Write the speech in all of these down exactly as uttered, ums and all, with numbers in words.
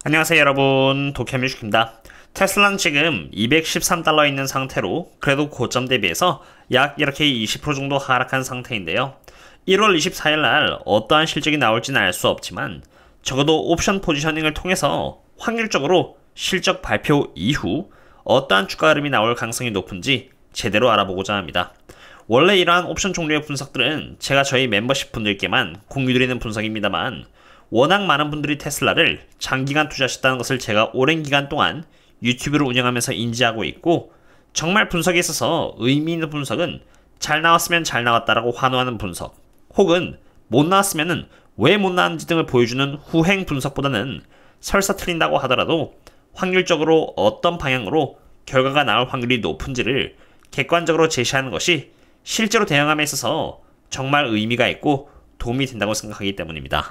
안녕하세요 여러분, 도쿄뮤직입니다. 테슬라는 지금 이백십삼 달러에 있는 상태로 그래도 고점 대비해서 약 이렇게 이십 퍼센트 정도 하락한 상태인데요. 일월 이십사일 날 어떠한 실적이 나올지는 알 수 없지만 적어도 옵션 포지셔닝을 통해서 확률적으로 실적 발표 이후 어떠한 주가 흐름이 나올 가능성이 높은지 제대로 알아보고자 합니다. 원래 이러한 옵션 종류의 분석들은 제가 저희 멤버십 분들께만 공유드리는 분석입니다만 워낙 많은 분들이 테슬라를 장기간 투자하셨다는 것을 제가 오랜 기간 동안 유튜브를 운영하면서 인지하고 있고, 정말 분석에 있어서 의미 있는 분석은 잘 나왔으면 잘 나왔다라고 환호하는 분석, 혹은 못 나왔으면 왜 못 나왔는지 등을 보여주는 후행 분석보다는 설사 틀린다고 하더라도 확률적으로 어떤 방향으로 결과가 나올 확률이 높은지를 객관적으로 제시하는 것이 실제로 대응함에 있어서 정말 의미가 있고 도움이 된다고 생각하기 때문입니다.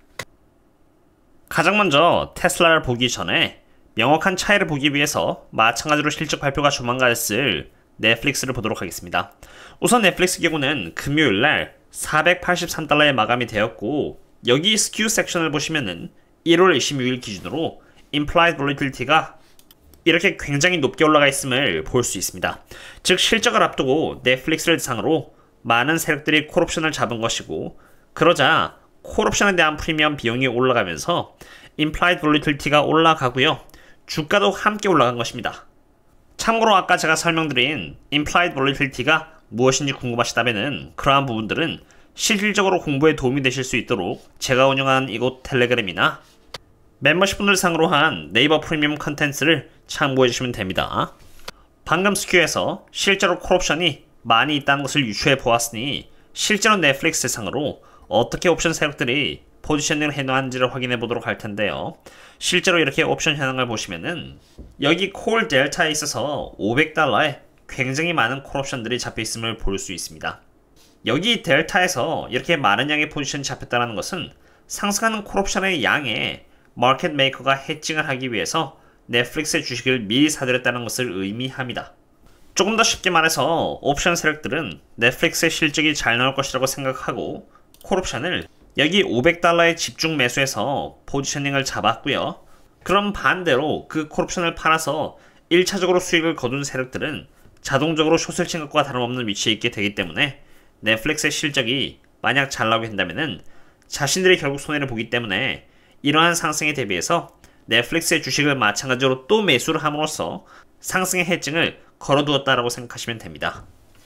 가장 먼저 테슬라를 보기 전에 명확한 차이를 보기 위해서 마찬가지로 실적 발표가 조만간 있을 넷플릭스를 보도록 하겠습니다. 우선 넷플릭스 경우는 금요일날 사백팔십삼 달러에 마감이 되었고, 여기 스큐 섹션을 보시면은 일월 이십육일 기준으로 Implied Volatility가 이렇게 굉장히 높게 올라가 있음을 볼 수 있습니다. 즉 실적을 앞두고 넷플릭스를 대상으로 많은 세력들이 콜옵션을 잡은 것이고, 그러자 콜옵션에 대한 프리미엄 비용이 올라가면서 Implied Volatility가 올라가고요, 주가도 함께 올라간 것입니다. 참고로 아까 제가 설명드린 Implied Volatility가 무엇인지 궁금하시다면 그러한 부분들은 실질적으로 공부에 도움이 되실 수 있도록 제가 운영하는 이곳 텔레그램이나 멤버십 분들 상으로 한 네이버 프리미엄 컨텐츠를 참고해 주시면 됩니다. 방금 스큐에서 실제로 콜옵션이 많이 있다는 것을 유추해 보았으니 실제로 넷플릭스 상으로 어떻게 옵션 세력들이 포지셔닝을 해놓았는지를 확인해 보도록 할 텐데요. 실제로 이렇게 옵션 현황을 보시면은 여기 콜 델타에 있어서 오백 달러에 굉장히 많은 콜 옵션들이 잡혀 있음을 볼 수 있습니다. 여기 델타에서 이렇게 많은 양의 포지션이 잡혔다는 것은 상승하는 콜 옵션의 양에 마켓 메이커가 해칭을 하기 위해서 넷플릭스의 주식을 미리 사들였다는 것을 의미합니다. 조금 더 쉽게 말해서 옵션 세력들은 넷플릭스의 실적이 잘 나올 것이라고 생각하고 콜옵션을 여기 오백 달러에 집중 매수해서 포지셔닝을 잡았고요. 그럼 반대로 그 콜옵션을 팔아서 일 차적으로 수익을 거둔 세력들은 자동적으로 숏을 친 것과 다름없는 위치에 있게 되기 때문에 넷플릭스의 실적이 만약 잘 나오게 된다면 자신들이 결국 손해를 보기 때문에 이러한 상승에 대비해서 넷플릭스의 주식을 마찬가지로 또 매수를 함으로써 상승의 해증을 걸어두었다라고 생각하시면 됩니다.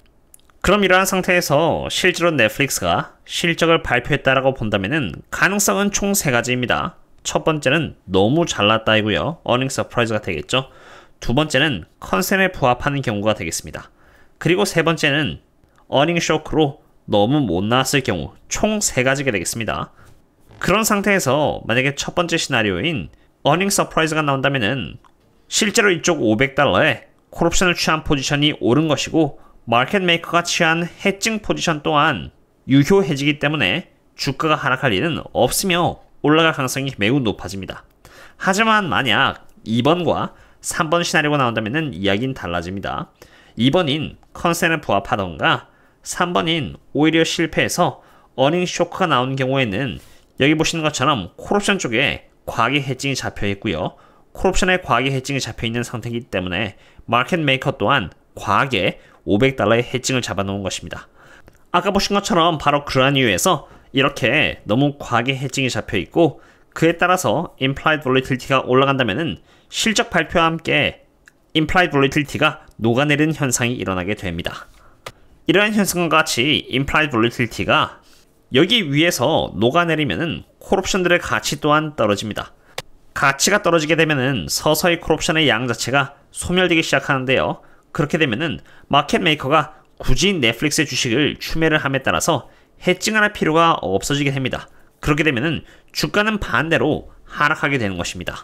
그럼 이러한 상태에서 실제로 넷플릭스가 실적을 발표했다라고 본다면은 가능성은 총 세 가지입니다. 첫 번째는 너무 잘났다이고요, 어닝 서프라이즈가 되겠죠. 두 번째는 컨센에 부합하는 경우가 되겠습니다. 그리고 세 번째는 어닝 쇼크로 너무 못 나왔을 경우, 총 세 가지가 되겠습니다. 그런 상태에서 만약에 첫 번째 시나리오인 어닝 서프라이즈가 나온다면은 실제로 이쪽 오백 달러에 콜옵션을 취한 포지션이 오른 것이고, 마켓 메이커가 취한 해칭 포지션 또한 유효해지기 때문에 주가가 하락할 일은 없으며 올라갈 가능성이 매우 높아집니다. 하지만 만약 이 번과 삼 번 시나리오가 나온다면 이야기는 달라집니다. 이 번인 컨센에 부합하던가 삼 번인 오히려 실패해서 어닝 쇼크가 나온 경우에는 여기 보시는 것처럼 콜옵션 쪽에 과하게 해칭이 잡혀 있고요, 콜옵션에 과하게 해칭이 잡혀 있는 상태이기 때문에 마켓 메이커 또한 과하게 오백 달러의 해칭을 잡아놓은 것입니다. 아까 보신 것처럼 바로 그러한 이유에서 이렇게 너무 과하게 해칭이 잡혀있고, 그에 따라서 Implied Volatility가 올라간다면 실적 발표와 함께 Implied Volatility가 녹아내리는 현상이 일어나게 됩니다. 이러한 현상과 같이 Implied Volatility가 여기 위에서 녹아내리면 콜옵션들의 가치 또한 떨어집니다. 가치가 떨어지게 되면 서서히 콜옵션의 양 자체가 소멸되기 시작하는데요. 그렇게 되면은 마켓 메이커가 굳이 넷플릭스의 주식을 추매를 함에 따라서 해칭할 필요가 없어지게 됩니다. 그렇게 되면은 주가는 반대로 하락하게 되는 것입니다.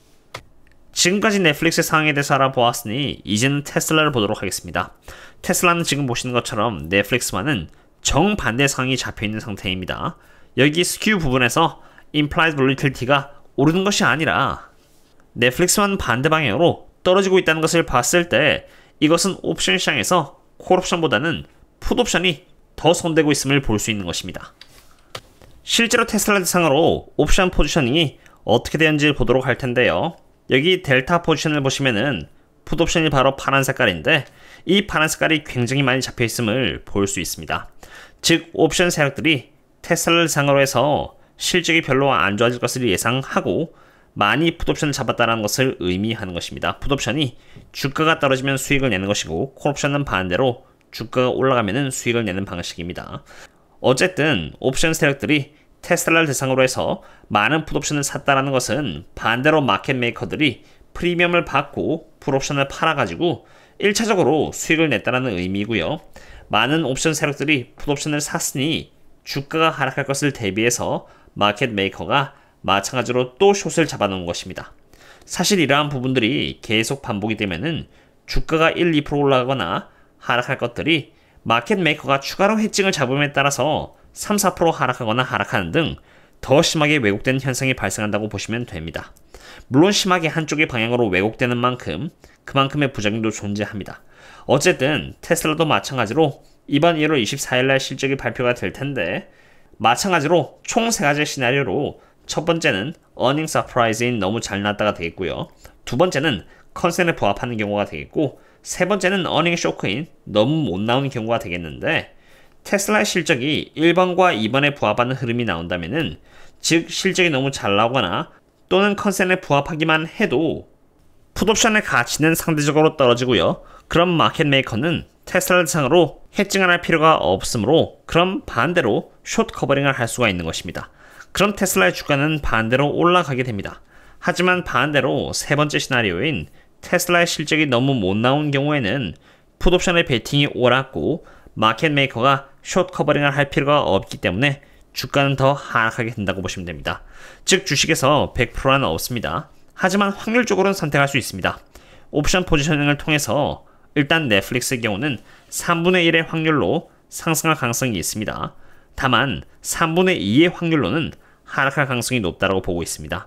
지금까지 넷플릭스의 상황에 대해서 알아보았으니 이제는 테슬라를 보도록 하겠습니다. 테슬라는 지금 보시는 것처럼 넷플릭스와는 정반대 상황이 잡혀있는 상태입니다. 여기 스큐 부분에서 Implied Volatility가 오르는 것이 아니라 넷플릭스와는 반대 방향으로 떨어지고 있다는 것을 봤을 때 이것은 옵션 시장에서 콜옵션보다는 풋옵션이 더 손대고 있음을 볼 수 있는 것입니다. 실제로 테슬라 대상으로 옵션 포지셔닝이 어떻게 되는지 보도록 할 텐데요. 여기 델타 포지션을 보시면은 풋옵션이 바로 파란 색깔인데 이 파란 색깔이 굉장히 많이 잡혀 있음을 볼 수 있습니다. 즉 옵션 세력들이 테슬라를 상으로 해서 실적이 별로 안 좋아질 것을 예상하고 많이 풋옵션을 잡았다는 것을 의미하는 것입니다. 풋옵션이 주가가 떨어지면 수익을 내는 것이고 콜옵션은 반대로 주가가 올라가면 수익을 내는 방식입니다. 어쨌든 옵션 세력들이 테슬라를 대상으로 해서 많은 풋옵션을 샀다는 것은 반대로 마켓 메이커들이 프리미엄을 받고 풋옵션을 팔아가지고 일 차적으로 수익을 냈다는 의미고요. 많은 옵션 세력들이 풋옵션을 샀으니 주가가 하락할 것을 대비해서 마켓 메이커가 마찬가지로 또 숏을 잡아놓은 것입니다. 사실 이러한 부분들이 계속 반복이 되면은 주가가 일, 이 퍼센트 올라가거나 하락할 것들이 마켓 메이커가 추가로 해칭을 잡음에 따라서 삼, 사 퍼센트 하락하거나 하락하는 등 더 심하게 왜곡되는 현상이 발생한다고 보시면 됩니다. 물론 심하게 한쪽의 방향으로 왜곡되는 만큼 그만큼의 부작용도 존재합니다. 어쨌든 테슬라도 마찬가지로 이번 일월 이십사일날 실적이 발표가 될 텐데 마찬가지로 총 세 가지 시나리오로 첫 번째는 어닝 서프라이즈인 너무 잘 나왔다가 되겠고요. 두 번째는 컨센에 부합하는 경우가 되겠고 세 번째는 어닝 쇼크인 너무 못 나오는 경우가 되겠는데 테슬라의 실적이 일 번과 이 번에 부합하는 흐름이 나온다면은 즉 실적이 너무 잘 나오거나 또는 컨센에 부합하기만 해도 풋옵션의 가치는 상대적으로 떨어지고요. 그럼 마켓 메이커는 테슬라 대상으로 해칭을 할 필요가 없으므로 그럼 반대로 숏 커버링을 할 수가 있는 것입니다. 그럼 테슬라의 주가는 반대로 올라가게 됩니다. 하지만 반대로 세 번째 시나리오인 테슬라의 실적이 너무 못 나온 경우에는 풋옵션의 베팅이 옳았고 마켓 메이커가 숏 커버링을 할 필요가 없기 때문에 주가는 더 하락하게 된다고 보시면 됩니다. 즉 주식에서 백 퍼센트는 없습니다. 하지만 확률적으로는 선택할 수 있습니다. 옵션 포지셔닝을 통해서 일단 넷플릭스의 경우는 삼분의 일의 확률로 상승할 가능성이 있습니다. 다만 삼분의 이의 확률로는 하락할 가능성이 높다고 보고 있습니다.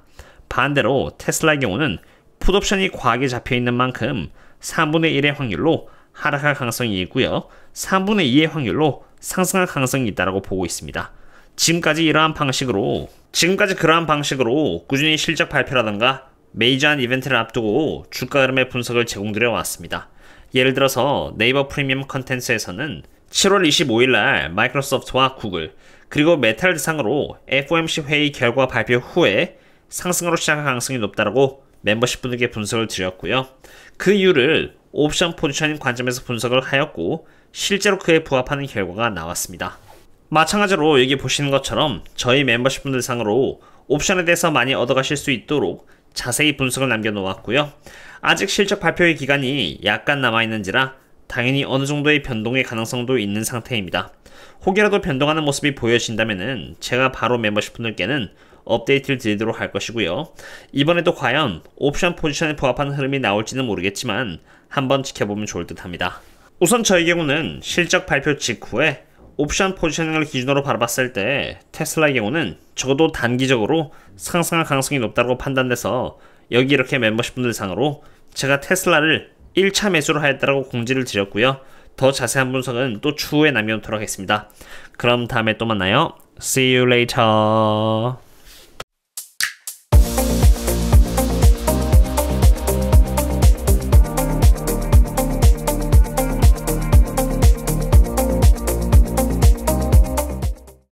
반대로 테슬라의 경우는 풋옵션이 과하게 잡혀있는 만큼 삼분의 일의 확률로 하락할 가능성이 있고요. 삼분의 이의 확률로 상승할 가능성이 있다고 보고 있습니다. 지금까지 이러한 방식으로 지금까지 그러한 방식으로 꾸준히 실적 발표라던가 메이저한 이벤트를 앞두고 주가 흐름의 분석을 제공드려 왔습니다. 예를 들어서 네이버 프리미엄 컨텐츠에서는 칠월 이십오일날 마이크로소프트와 구글 그리고 메타를 대상으로 에프오엠씨 회의 결과 발표 후에 상승으로 시작할 가능성이 높다고 멤버십 분에게 분석을 드렸고요. 그 이유를 옵션 포지셔닝 관점에서 분석을 하였고 실제로 그에 부합하는 결과가 나왔습니다. 마찬가지로 여기 보시는 것처럼 저희 멤버십 분들 상으로 옵션에 대해서 많이 얻어가실 수 있도록 자세히 분석을 남겨놓았고요. 아직 실적 발표의 기간이 약간 남아있는지라 당연히 어느 정도의 변동의 가능성도 있는 상태입니다. 혹여라도 변동하는 모습이 보여진다면 제가 바로 멤버십 분들께는 업데이트를 드리도록 할 것이고요. 이번에도 과연 옵션 포지션에 부합하는 흐름이 나올지는 모르겠지만 한번 지켜보면 좋을 듯 합니다. 우선 저의 경우는 실적 발표 직후에 옵션 포지셔닝을 기준으로 바라봤을 때 테슬라의 경우는 적어도 단기적으로 상승할 가능성이 높다고 판단돼서 여기 이렇게 멤버십 분들 상으로 제가 테슬라를 일 차 매수로 하였다고 공지를 드렸고요. 더 자세한 분석은 또 추후에 남겨놓도록 하겠습니다. 그럼 다음에 또 만나요. See you later.